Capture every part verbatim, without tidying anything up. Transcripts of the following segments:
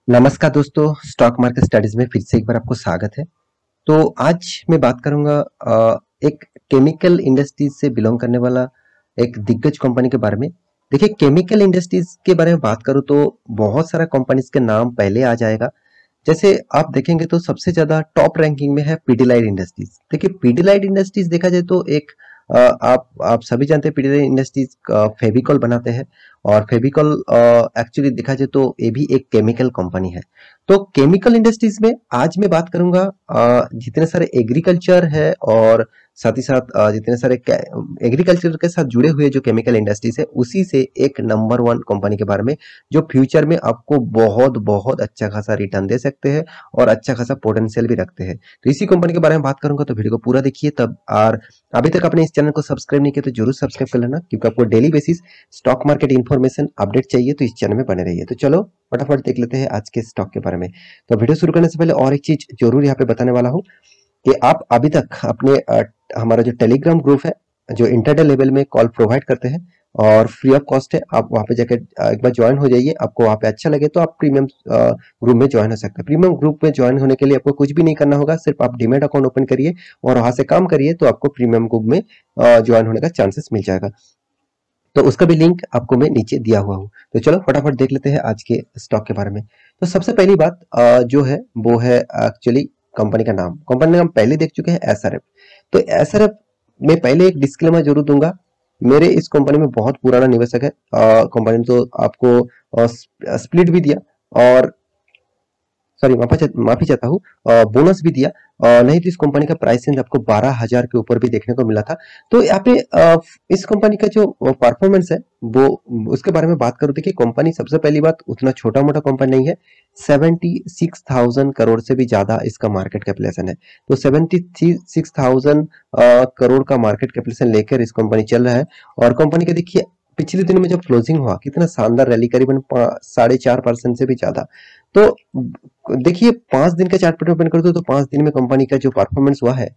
नमस्कार दोस्तों, stock market studies में फिर से एक बार आपको स्वागत है। तो आज मैं बात करूंगा अ, एक केमिकल इंडस्ट्रीज से बिलोंग करने वाला एक दिग्गज कंपनी के बारे में। देखिए, केमिकल इंडस्ट्रीज के बारे में बात करूं तो बहुत सारा कंपनीज के नाम पहले आ जाएगा। जैसे आप देखेंगे तो सबसे ज्यादा टॉप रैंकिंग में है पीडीलाइट इंडस्ट्रीज। देखिए, पीडीलाइट इंडस्ट्रीज देखा जाए तो एक अ, आप आप सभी जानते हैं पीडीलाइट इंडस्ट्रीज फेविकॉल बनाते हैं और फेविकॉल एक्चुअली देखा जाए तो ये भी एक केमिकल कंपनी है। तो केमिकल इंडस्ट्रीज में आज मैं बात करूंगा अ, जितने सारे एग्रीकल्चर है और साथ ही साथ अ, जितने सारे एग्रीकल्चर के साथ जुड़े हुए जो केमिकल इंडस्ट्रीज है उसी से एक नंबर वन कंपनी के बारे में जो फ्यूचर में आपको बहुत बहुत अच्छा खासा रिटर्न दे सकते हैं और अच्छा खासा पोटेंशियल भी रखते हैं। तो इसी कंपनी के बारे में बात करूंगा, तो वीडियो को पूरा देखिए तब। और अभी तक आपने इस चैनल को सब्सक्राइब नहीं किया तो जरूर सब्सक्राइब कर लेना, क्योंकि आपको daily basis stock market information update चाहिए तो इस चैनल में बने रहिए। तो चलो फटाफट देख लेते हैं आज के स्टॉक के बारे में। तो वीडियो शुरू करने से पहले और एक चीज जरूर यहाँ पे बताने वाला हूँ कि आप अभी तक अपने अ, हमारा जो टेलीग्राम ग्रुप है जो इंटरडे लेवल में कॉल प्रोवाइड करते हैं और फ्री ऑफ कॉस्ट है, आप वहां पे जाकर एक बार ज्वाइन हो जाइए। आपको वहां पे अच्छा लगे तो आप प्रीमियम ग्रुप में ज्वाइन हो सकते हैं। प्रीमियम ग्रुप में ज्वाइन होने के लिए आपको कुछ भी नहीं करना होगा, सिर्फ आप डीमैट अकाउंट ओपन करिए और वहां से काम करिए तो आपको प्रीमियम ग्रुप में ज्वाइन होने का चांसेस मिल जाएगा। तो उसका भी लिंक आपको मैं नीचे दिया हुआ हूँ। तो चलो फटाफट देख लेते हैं आज के स्टॉक के बारे में। तो सबसे पहली बात अ, जो है वो है एक्चुअली कंपनी का नाम। कंपनी का नाम पहले देख चुके हैं, एसआरएफ। तो एसआरएफ में पहले एक डिस्क्लेमर जरूर दूंगा, मेरे इस कंपनी में बहुत पुराना निवेशक है। कंपनी ने तो आपको स्प्लिट भी दिया और सॉरी माफी माफी चाहता हूँ, बोनस भी दिया। अ, नहीं तो इस कंपनी का प्राइस रेंज आपको बारह हजार के ऊपर भी देखने को मिला था। तो यहाँ पे अ, इस कंपनी का जो परफॉर्मेंस है वो उसके बारे में बात करूँ, देखिए कंपनी सबसे पहली बात उतना छोटा मोटा कंपनी नहीं है। सेवेंटी सिक्स थाउजेंड करोड़ से भी ज्यादा इसका मार्केट कैपिटलाइजेशन है। तो सेवेंटी सिक्स थाउजेंड करोड़ का मार्केट कैपिटलाइजेशन लेकर इस कंपनी चल रहा है। और कंपनी का देखिए पिछले दिनों में जब क्लोजिंग हुआ कितना शानदार रैली, करीबन साढ़े चार परसेंट से भी ज्यादा। तो देखिए पांच दिन का चार्ट पैटर्न ओपन कर दो तो पांच दिन में कंपनी का जो परफॉर्मेंस हुआ है,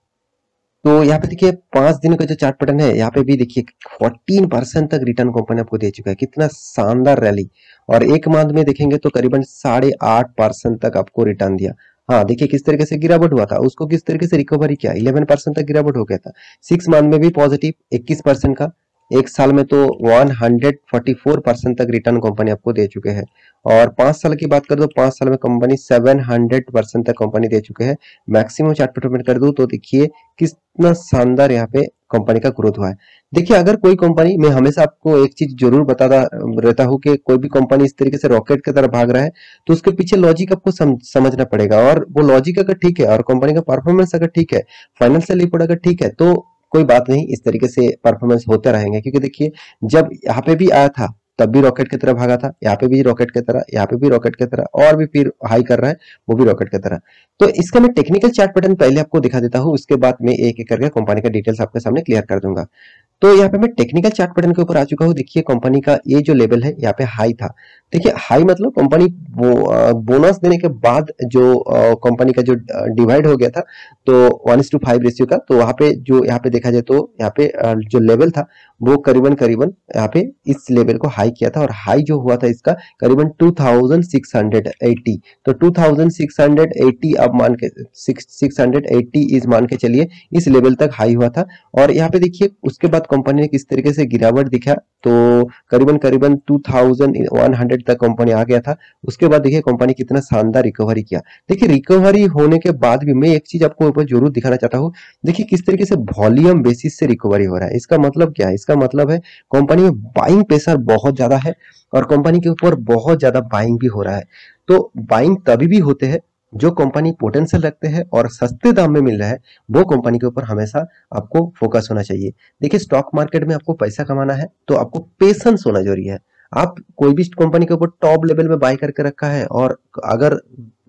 तो यहाँ पे देखिए पांच दिन का जो चार्ट पैटर्न है यहाँ पे भी देखिए फोर्टीन परसेंट तक रिटर्न कंपनी आपको दे चुका है। कितना शानदार रैली। और एक मंथ में देखेंगे तो करीबन साढ़े आठ परसेंट तक आपको रिटर्न दिया। हाँ देखिए किस तरीके से गिरावट हुआ था, उसको किस तरीके से रिकवरी किया। इलेवन परसेंट तक गिरावट हो गया था। सिक्स मंथ में भी पॉजिटिव इक्कीस परसेंट का। एक साल में तो one hundred forty four percent तक रिटर्न कंपनी आपको दे चुके हैं। और पांच साल की बात कर दो, पांच साल में कंपनी सेवन हंड्रेड परसेंट तक कंपनी दे चुके हैं। मैक्सिमम चार्ट पैटर्न कर दूं तो देखिए कितना शानदार यहाँ पे कंपनी का ग्रोथ हुआ है। देखिए अगर कोई कंपनी, मैं हमेशा आपको एक चीज जरूर बताता रहता हूँ कि कोई भी कंपनी इस तरीके से रॉकेट की तरह भाग रहा है तो उसके पीछे लॉजिक आपको सम, समझना पड़ेगा। और वो लॉजिक अगर ठीक है और कंपनी का परफॉर्मेंस अगर ठीक है, फाइनेंशियल रिपोर्ट अगर ठीक है, तो कोई बात नहीं, इस तरीके से परफॉर्मेंस होते रहेंगे। क्योंकि देखिए जब यहाँ पे भी आया था तब भी रॉकेट की तरह भागा था, यहाँ पे भी रॉकेट की तरह, यहाँ पे भी रॉकेट की तरह, और भी फिर हाई कर रहा है वो भी रॉकेट की तरह। तो इसका मैं टेक्निकल चार्ट पैटर्न पहले आपको दिखा देता हूँ, उसके बाद मैं एक एक करके कंपनी का डिटेल्स आपके सामने क्लियर कर दूंगा। तो यहाँ पे मैं टेक्निकल चार्ट पैटर्न के ऊपर आ चुका हूँ। देखिए कंपनी का ये जो लेवल है यहाँ पे हाई था। देखिए हाई मतलब कंपनी वो बोनस देने के बाद जो कंपनी का जो डिवाइड हो गया था तो one is two five ratio का, तो वहां पे जो यहाँ पे देखा जाए तो यहाँ पे अ, जो लेवल था वो करीबन करीबन यहाँ पे इस लेवल को हाई किया था। और हाई जो हुआ था इसका करीबन two thousand six hundred eighty. तो two thousand six hundred eighty अब मान के सिक्स हंड्रेड एटी इस मान के चलिए इस लेवल तक हाई हुआ था। और यहाँ पे देखिए उसके बाद कंपनी ने किस तरीके से गिरावट दिखा, तो करीबन करीबन टू थाउजेंड वन हंड्रेड तक कंपनी आ गया था। उसके बाद देखिए कंपनी कितना शानदार रिकवरी किया। देखिए रिकवरी होने के बाद भी मैं एक चीज आपको ऊपर जरूर दिखाना चाहता हूँ। देखिए किस तरीके से वॉल्यूम बेसिस से रिकवरी हो रहा है। इसका मतलब क्या है? इसका मतलब है कंपनी में बाइंग प्रेशर बहुत ज्यादा है और कंपनी के ऊपर बहुत ज्यादा बाइंग भी हो रहा है। तो बाइंग तभी भी होते हैं जो कंपनी पोटेंशियल रखते हैं और सस्ते दाम में मिल रहा है, वो कंपनी के ऊपर हमेशा आपको फोकस होना चाहिए। देखिए स्टॉक मार्केट में आपको पैसा कमाना है तो आपको पेशेंस होना जरूरी है। आप कोई भी कंपनी के ऊपर टॉप लेवल में बाय करके रखा है और अगर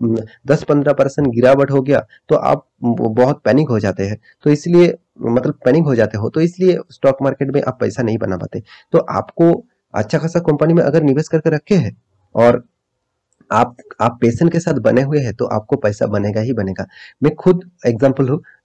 दस पंद्रह परसेंट गिरावट हो गया तो आप बहुत पैनिक हो जाते हैं। तो इसलिए मतलब पैनिक हो जाते हो तो इसलिए स्टॉक मार्केट में आप पैसा नहीं बना पाते। तो आपको अच्छा खासा कंपनी में अगर निवेश करके रखे हैं और आप आप पेशेंट के साथ बने हुए हैं तो आपको पैसा बनेगा ही बनेगा। मैं खुद एग्जांपल हूँ,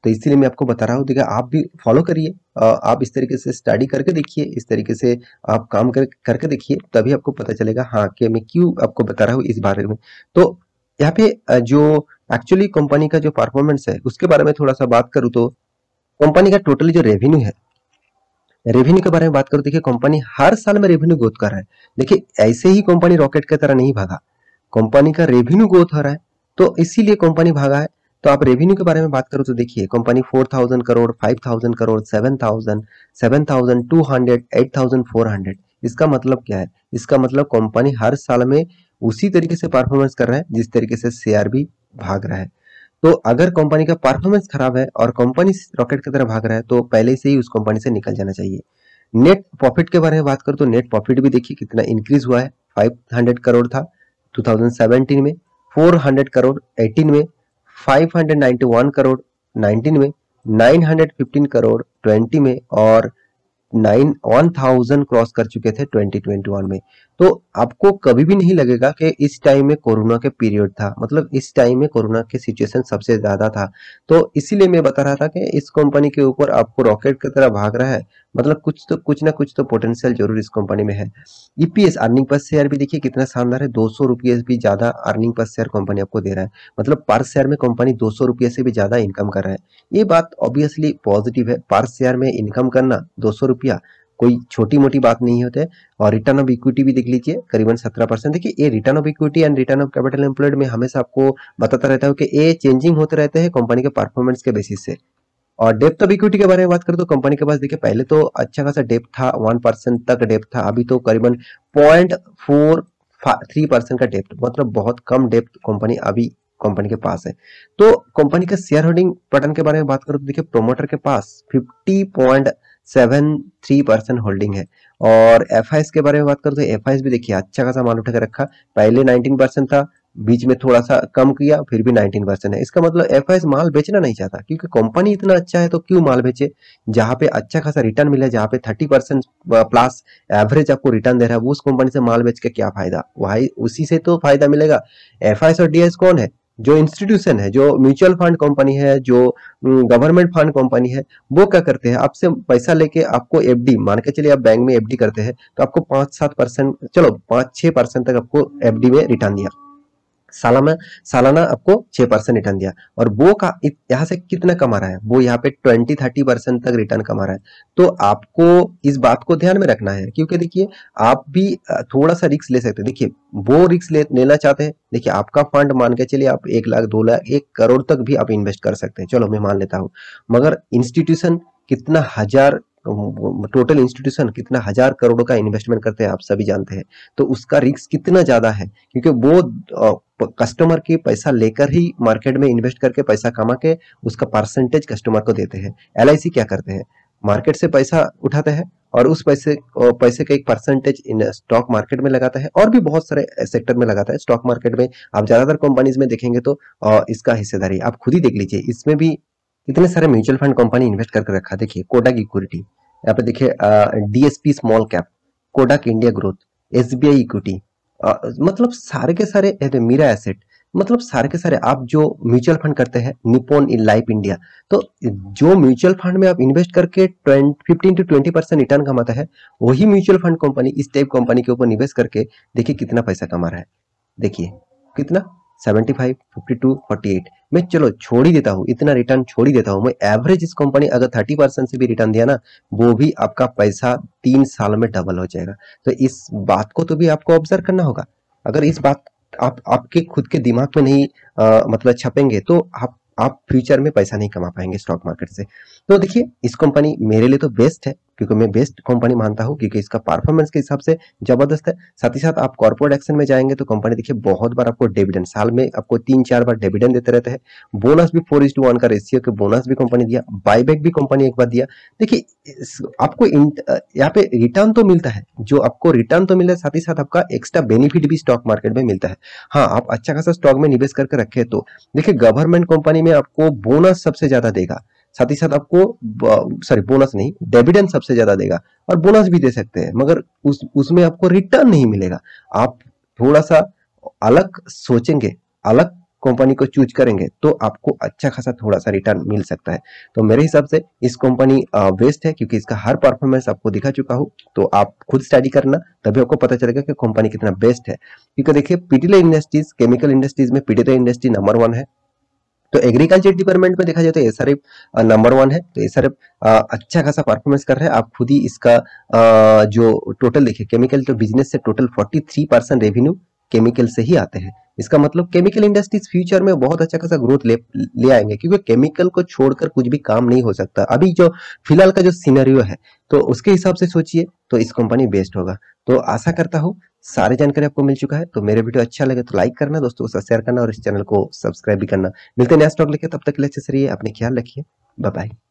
तो इसीलिए मैं आपको बता रहा हूँ। देखिए आप भी फॉलो करिए, आप इस तरीके से स्टडी करके देखिए, इस तरीके से आप काम कर करके देखिए, तभी आपको पता चलेगा हाँ कि मैं क्यों आपको बता रहा हूँ इस बारे में। तो यहाँ पे जो एक्चुअली कंपनी का जो परफॉर्मेंस है उसके बारे में थोड़ा सा बात करूँ तो कंपनी का टोटली जो रेवेन्यू है, रेवेन्यू के बारे में बात करूँ, देखिए कंपनी हर साल में रेवेन्यू ग्रोथ कर रहा है। देखिए ऐसे ही कंपनी रॉकेट की तरह नहीं भागा, कंपनी का रेवेन्यू ग्रोथ हो रहा है, तो इसीलिए कंपनी भागा है। तो आप रेवेन्यू के बारे में बात करो तो देखिए company four thousand crore, five thousand crore, seven thousand, seven thousand two hundred, eight thousand four hundred. इसका मतलब क्या है? इसका मतलब कंपनी हर साल में उसी तरीके से परफॉर्मेंस कर रहा है जिस तरीके से शेयर भी भाग रहा है। तो अगर कंपनी का परफॉर्मेंस खराब है और कंपनी रॉकेट की तरह भाग रहा है तो पहले से ही उस कंपनी से निकल जाना चाहिए। नेट प्रॉफिट के बारे में बात करूं तो नेट प्रॉफिट भी देखिए कितना इंक्रीज हुआ है। फाइव हंड्रेड करोड़ था टू थाउजेंड सेवेंटीन में, फोर हंड्रेड करोड़ एटीन में, five hundred ninety one crore nineteen में, nine hundred fifteen crore twenty में और नाइन वन थाउजेंड क्रॉस कर चुके थे ट्वेंटी ट्वेंटी वन में। तो आपको कभी भी नहीं लगेगा कि इस टाइम में कोरोना के पीरियड था, मतलब इस टाइम में कोरोना के सिचुएशन सबसे ज्यादा था। तो इसीलिए मैं बता रहा था कि इस कंपनी के ऊपर आपको रॉकेट की तरह भाग रहा है, मतलब कुछ तो कुछ ना कुछ तो पोटेंशियल जरूर इस कंपनी में है। ईपीएस अर्निंग पर शेयर भी देखिए कितना शानदार है, दो सौ रुपये भी ज्यादा अर्निंग पर शेयर कंपनी आपको दे रहा है, मतलब पर शेयर में कंपनी दो सौ रुपये से भी ज्यादा इनकम कर रहा है। ये बात ऑब्वियसली पॉजिटिव है, पर शेयर में इनकम करना दो सौ रुपया कोई छोटी मोटी बात नहीं होते। और रिटर्न ऑफ इक्विटी भी देख लीजिए करीबन सत्रह परसेंट। देखिए ये return of equity and return of capital employed में हमेशा आपको बताता रहता हूँ कि ये चेंजिंग होते रहते हैं कंपनी के परफॉर्मेंस के बेसिस से। और डेप्थ ऑफ इक्विटी के बारे में बात करें तो कंपनी के पास देखिए पहले तो अच्छा खासा डेप्थ था, वन परसेंट तक डेप्थ था, अभी तो करीबन पॉइंट फोर थ्री परसेंट का डेप्थ, मतलब बहुत कम डेप्थ कंपनी अभी कंपनी के पास है। तो कंपनी का शेयर होल्डिंग पैटर्न के बारे में बात करो तो देखिए प्रोमोटर के पास fifty point seven three percent holding है। और एफआईएस के बारे में बात करो तो एफआईएस भी देखिए अच्छा खासा माल उठा के रखा, पहले नाइनटीन परसेंट था, बीच में थोड़ा सा कम किया, फिर भी नाइनटीन परसेंट है। इसका मतलब एफआईएस माल बेचना नहीं चाहता, क्योंकि कंपनी इतना अच्छा है तो क्यों माल बेचे। जहां पे अच्छा खासा रिटर्न मिले, जहां पे थर्टी परसेंट प्लस एवरेज आपको रिटर्न दे रहा है, वो उस कंपनी से माल बेच के क्या फायदा, वही उसी से तो फायदा मिलेगा। एफआईएस और डीआईएस कौन है? जो इंस्टीट्यूशन है, जो म्यूचुअल फंड कंपनी है, जो गवर्नमेंट फंड कंपनी है, वो क्या करते हैं आपसे पैसा लेके आपको एफडी, मान के चलिए आप बैंक में एफडी करते हैं तो आपको पांच सात परसेंट, चलो पांच छह परसेंट तक आपको एफडी में रिटर्न दिया, सालाना सालाना आपको छह परसेंट रिटर्न दिया। और वो का यहाँ से कितना कमा रहा है, वो यहाँ पे ट्वेंटी थर्टी परसेंट तक रिटर्न कमा रहा है। तो आपको इस बात को ध्यान में रखना है, क्योंकि देखिए आप भी थोड़ा सा रिस्क ले सकते हैं। देखिए वो रिस्क ले लेना चाहते हैं, देखिए आपका फंड मान के चलिए आप एक लाख दो लाख एक करोड़ तक भी आप इन्वेस्ट कर सकते हैं, चलो मैं मान लेता हूँ। मगर इंस्टीट्यूशन कितना हजार, टोटल इंस्टीट्यूशन कितना हजार करोड़ों का इन्वेस्टमेंट करते हैं आप सभी जानते हैं, तो उसका रिस्क कितना ज्यादा है, क्योंकि वो कस्टमर के पैसा लेकर ही मार्केट में इन्वेस्ट करके पैसा कमा के उसका परसेंटेज कस्टमर को देते हैं। एलआईसी क्या करते हैं, मार्केट से पैसा उठाते हैं और उस पैसे पैसे का एक परसेंटेज इन स्टॉक मार्केट में लगाता है, और भी बहुत सारे सेक्टर में लगाता है। स्टॉक मार्केट में आप ज्यादातर कंपनीज में देखेंगे तो इसका हिस्सेदारी आप खुद ही देख लीजिए, इसमें भी इतने सारे म्यूचुअल फंड कंपनी इन्वेस्ट करके रखा। देखिए कोटक इक्विटी, यहाँ पे देखिए DSP small cap, Kotak India growth, SBI equity, मतलब सारे के सारे, मीरा एसेट, मतलब सारे के सारे आप जो म्यूचुअल फंड करते हैं, निप्पॉन इन लाइफ इंडिया, तो जो म्यूचुअल फंड में आप इन्वेस्ट करके fifteen to twenty percent return कमाता है, वही म्यूचुअल फंड कंपनी इस टाइप कंपनी के ऊपर निवेश करके देखिए कितना पैसा कमा रहा है। देखिए कितना seventy five, fifty two, forty eight. मैं चलो छोड़ ही देता हूँ, इतना रिटर्न छोड़ ही देता हूँ मैं, एवरेज इस कंपनी अगर थर्टी परसेंट से भी रिटर्न दिया ना, वो भी आपका पैसा तीन साल में डबल हो जाएगा। तो इस बात को तो भी आपको ऑब्जर्व करना होगा। अगर इस बात आप आपके खुद के दिमाग में नहीं आ, मतलब छपेंगे तो आप आप फ्यूचर में पैसा नहीं कमा पाएंगे स्टॉक मार्केट से। तो देखिए इस कंपनी मेरे लिए तो बेस्ट है, क्योंकि मैं बेस्ट कंपनी मानता हूँ, क्योंकि इसका परफॉर्मेंस के हिसाब से जबरदस्त है। साथ ही साथ आप कॉर्पोरेट एक्शन में जाएंगे तो कंपनी देखिए बहुत बार आपको डिविडेंड, साल में आपको तीन चार बार डिविडेंड देते रहते हैं। बोनस भी फोर इज टू वन का रेशियो के बोनस भी कंपनी दिया, बाईबैक भी कंपनी एक बार दिया। देखिए आपको यहाँ पे रिटर्न तो मिलता है, जो आपको रिटर्न तो मिलता है, साथ ही साथ आपका एक्स्ट्रा बेनिफिट भी स्टॉक मार्केट में मिलता है। हाँ, आप अच्छा खासा स्टॉक में निवेश करके रखे तो देखिए गवर्नमेंट कंपनी में आपको बोनस सबसे ज्यादा देगा, साथ ही साथ आपको सॉरी बोनस नहीं डिविडेंड सबसे ज्यादा देगा, और बोनस भी दे सकते हैं, मगर उस उसमें आपको रिटर्न नहीं मिलेगा। आप थोड़ा सा अलग सोचेंगे, अलग कंपनी को चूज करेंगे तो आपको अच्छा खासा थोड़ा सा रिटर्न मिल सकता है। तो मेरे हिसाब से इस कंपनी बेस्ट है, क्योंकि इसका हर परफॉर्मेंस आपको दिखा चुका हूँ। तो आप खुद स्टडी करना, तभी आपको पता चलेगा कि कंपनी कितना बेस्ट है। क्योंकि देखिए पीटीएल इंडस्ट्रीज, केमिकल इंडस्ट्रीज में पीटीएल इंडस्ट्री नंबर वन है। तो एग्रीकल्चर डिपार्टमेंट में देखा जाए तो एसआरएफ नंबर वन है। तो एसआरएफ अच्छा खासा परफॉर्मेंस कर रहा है। आप खुद ही इसका आ, जो टोटल देखिए, केमिकल तो बिजनेस से टोटल तैंतालीस परसेंट रेवेन्यू केमिकल से ही आते हैं। इसका मतलब केमिकल इंडस्ट्रीज फ्यूचर में बहुत अच्छा खासा ग्रोथ ले ले आएंगे, क्योंकि केमिकल को छोड़कर कुछ भी काम नहीं हो सकता अभी जो फिलहाल का जो सिनेरियो है। तो उसके हिसाब से सोचिए तो इस कंपनी बेस्ट होगा। तो आशा करता हूँ सारी जानकारी आपको मिल चुका है। तो मेरे वीडियो अच्छा लगे तो लाइक करना, दोस्तों के साथ शेयर करना और इस चैनल को सब्सक्राइब भी करना। मिलते हैं नेक्स्ट टॉक लेके, तब तक के लिए अच्छे से रहिए, अपने ख्याल रखिए, बाय बाय।